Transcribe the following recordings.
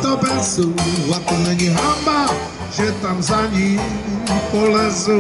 do besu, a to není hamba, že tam za ní polezu.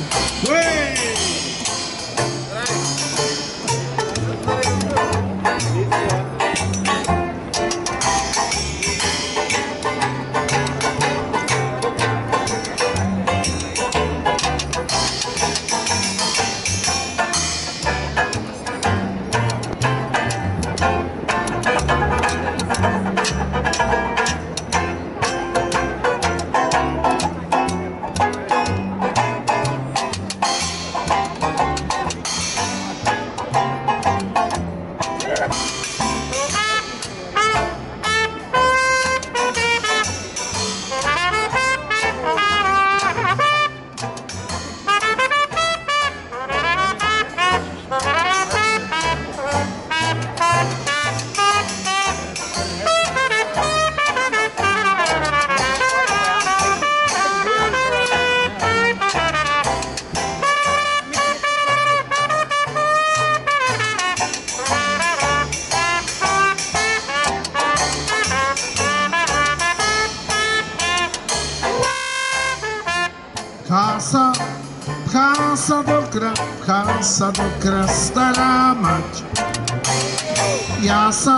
Pchá sa do kra stará mať. Ja sa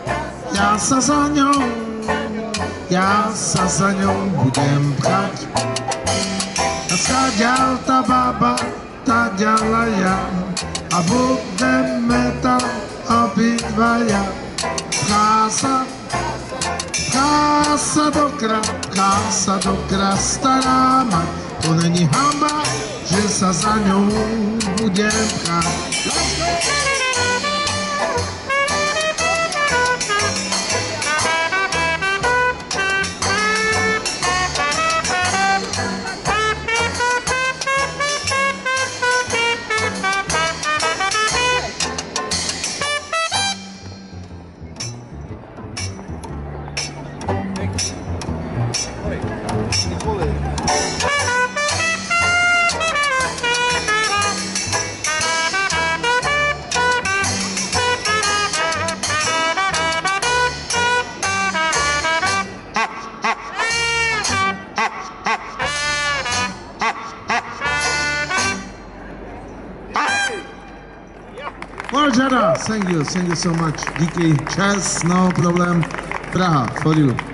za ňou budem pchať. A skáďal tá baba, tá ďala ja, a budeme tam obidvaja. Pchá sa do kra stará mať. To není hamba, že sa za ňou budem pchať. Thank you so much. Díky, čas, no problem. Praha, for you.